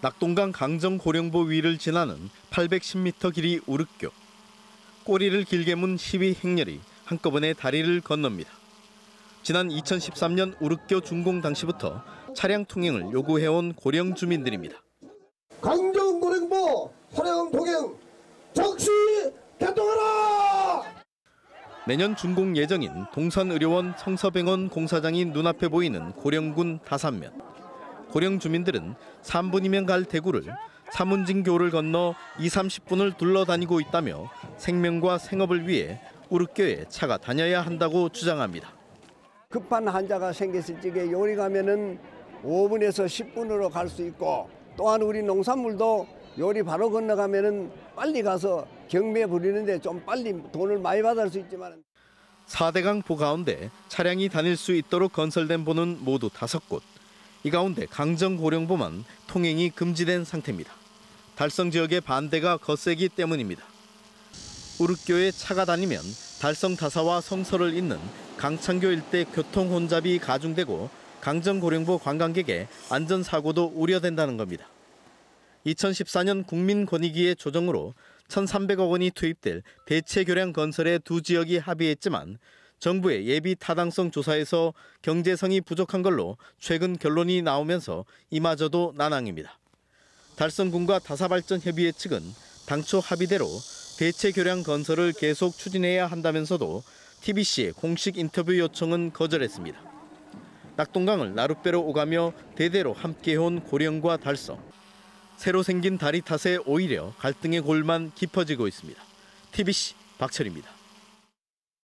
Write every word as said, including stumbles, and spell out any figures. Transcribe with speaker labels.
Speaker 1: 낙동강 강정 고령보 위를 지나는 팔백십 미터 길이 우르교. 꼬리를 길게 문 시위 행렬이 한꺼번에 다리를 건넙니다. 지난 이천십삼 년 우르교 준공 당시부터 차량 통행을 요구해온 고령 주민들입니다.
Speaker 2: 강정 고령보 차량 통행 즉시 개통하라!
Speaker 1: 내년 준공 예정인 동산의료원 성서병원 공사장이 눈앞에 보이는 고령군 다산면. 고령 주민들은 삼 분이면 갈 대구를 사문진교를 건너 이삼십 분을 둘러다니고 있다며 생명과 생업을 위해 우르교에 차가 다녀야 한다고 주장합니다.
Speaker 3: 급한 환자가 생겼을 적에 요리 가면은 오 분에서 십 분으로 갈 수 있고, 또한 우리 농산물도 요리 바로 건너가면은 빨리 가서 경매 부리는데 좀 빨리 돈을 많이 받을 수 있지만.
Speaker 1: 사대강 보 가운데 차량이 다닐 수 있도록 건설된 보는 모두 다섯 곳. 이 가운데 강정 고령보만 통행이 금지된 상태입니다. 달성 지역의 반대가 거세기 때문입니다. 우르교에 차가 다니면 달성 다사와 성서를 잇는 강창교 일대 교통 혼잡이 가중되고 강정 고령보 관광객의 안전사고도 우려된다는 겁니다. 이천십사 년 국민권익위의 조정으로 천삼백억 원이 투입될 대체교량 건설에 두 지역이 합의했지만 정부의 예비 타당성 조사에서 경제성이 부족한 걸로 최근 결론이 나오면서 이마저도 난항입니다. 달성군과 다사발전협의회 측은 당초 합의대로 대체교량 건설을 계속 추진해야 한다면서도 티비씨의 공식 인터뷰 요청은 거절했습니다. 낙동강을 나룻배로 오가며 대대로 함께해온 고령과 달성. 새로 생긴 다리 탓에 오히려 갈등의 골만 깊어지고 있습니다. 티비씨 박철입니다.